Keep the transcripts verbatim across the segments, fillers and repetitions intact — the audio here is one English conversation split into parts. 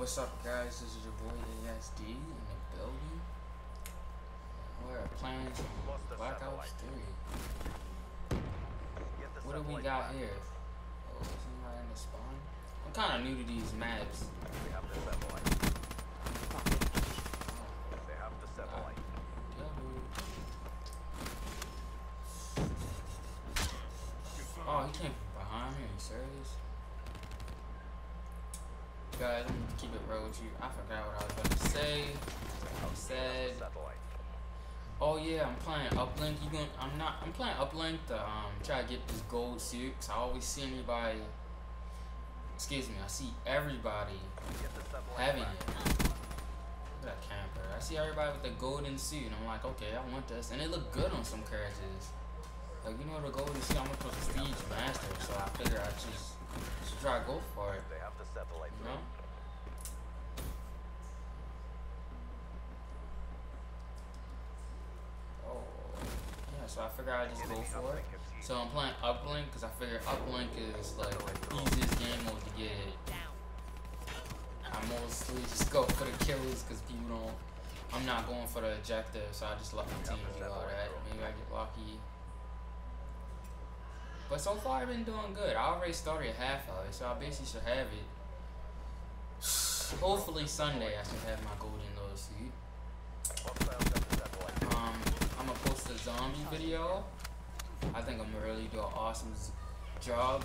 What's up, guys? This is your boy A S D in the building. We're playing Black Ops three. What do we got here? Oh, is anybody in the spawn? I'm kind of new to these maps. They have the satellite. They have the satellite. Oh, he came from behind me. Are you serious? Guys, I'm gonna keep it real with you. I forgot what I was about to say. I said, oh yeah, I'm playing Uplink. You going? I'm not. I'm playing Uplink to um try to get this gold suit. Cause I always see anybody. Excuse me. I see everybody having it. Look at that camper. I see everybody with the golden suit, and I'm like, okay, I want this, and it looked good on some characters. Like, you know, the golden suit, I'm a prestige master, so I figure I just should try to go for it. They have the satellite, you know? Oh, yeah. So I figure I just go for it. So I'm playing Uplink because I figure Uplink is like the easiest game mode to get. I mostly just go for the kills because people don't. I'm not going for the objective, so I just let my team do all that. Maybe I get lucky. But so far I've been doing good. I already started half of it, so I basically should have it. Hopefully Sunday I should have my golden little suit. Um, I'm gonna post a zombie video. I think I'm gonna really do an awesome job.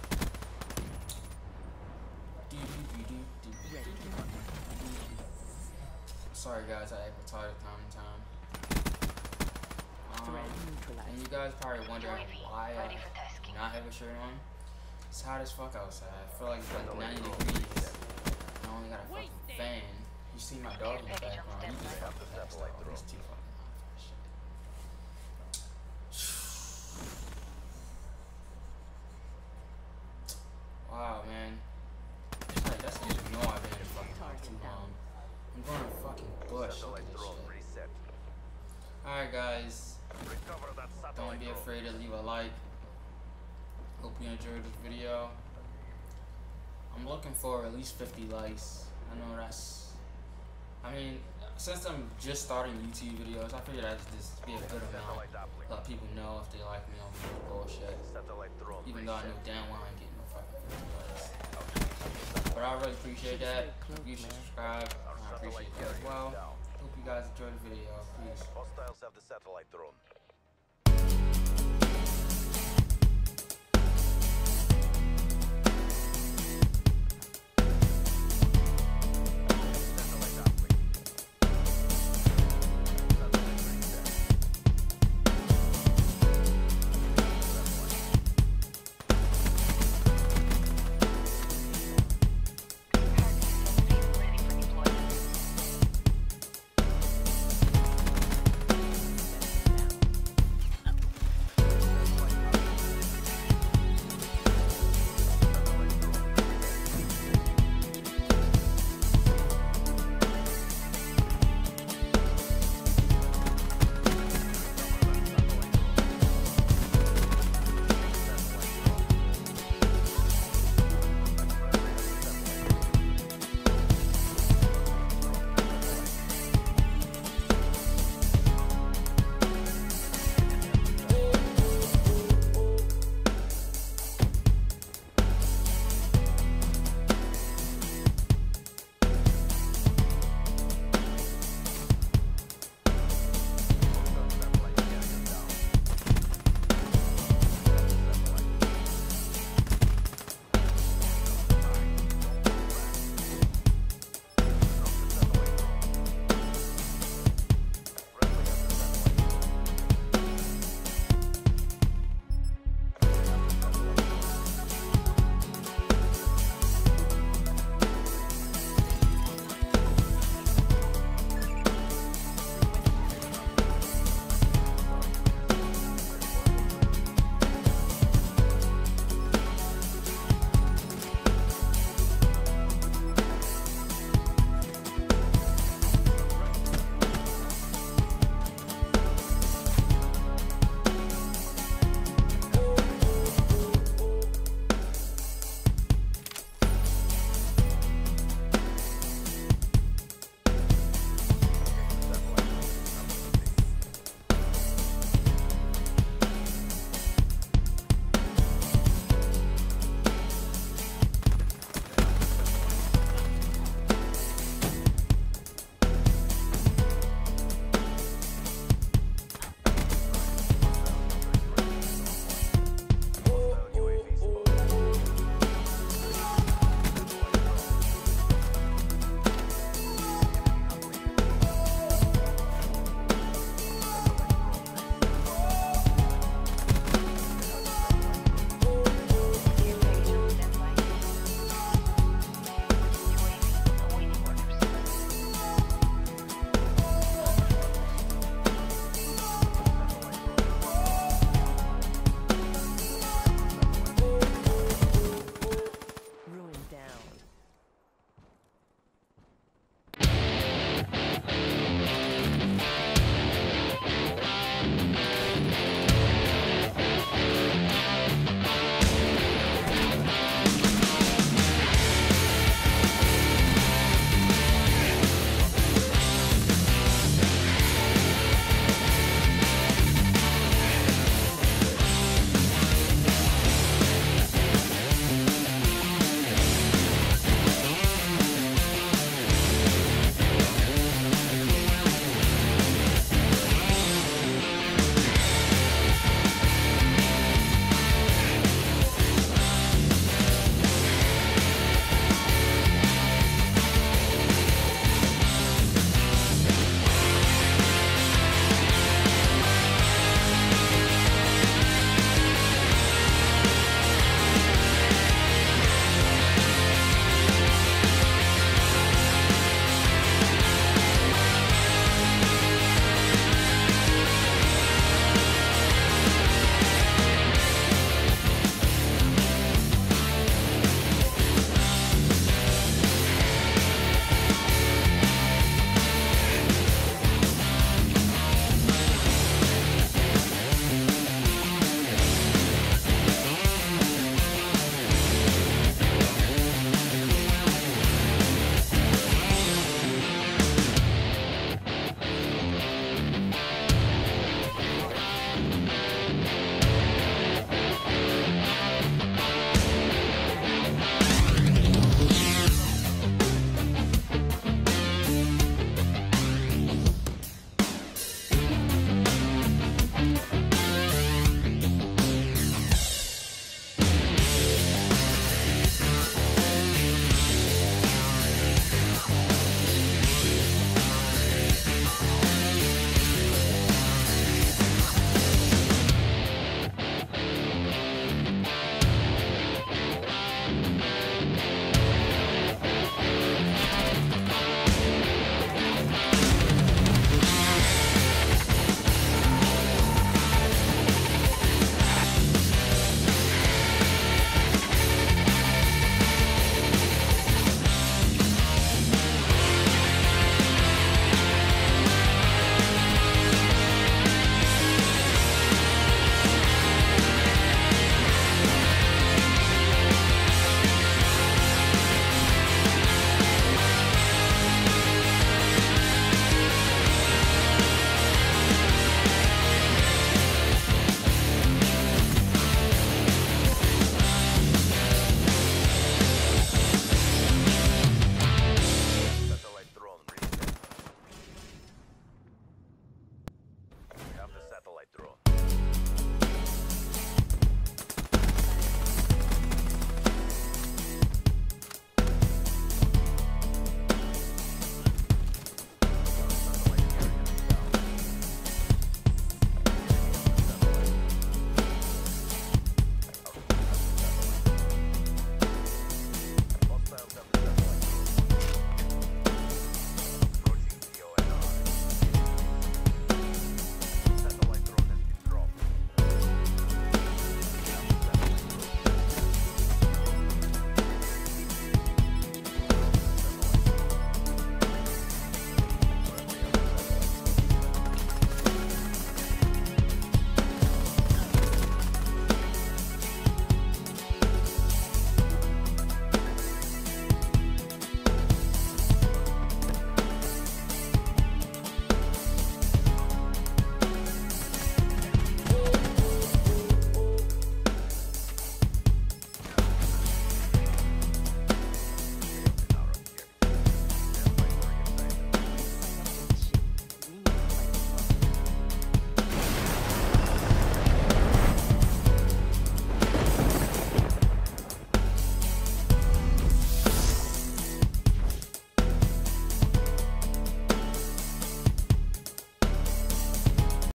Sorry guys, I act retarded time to time. Um, and you guys probably wondering why I do not have a shirt on. It's hot as fuck outside. I feel like it's like ninety degrees. I only got a fucking fan. You see my dog in the background. He just fucking passed out. He's too fucking hot for this shit. Wow, man. Like, that's because you know I've been in the fucking house too long. I'm going to fucking bush. Look at this shit. Alright, guys. Don't be afraid to leave a like. Hope you enjoyed this video. I'm looking for at least fifty likes. I know that's. I mean, since I'm just starting YouTube videos, I figured I'd just be a good amount. Let people know if they like me on this bullshit. Even though I know damn well I ain't getting no fucking fifty likes. But I really appreciate that. You should subscribe. I appreciate that as well. Hope you guys enjoyed the video. Peace. Hostiles have the satellite drone.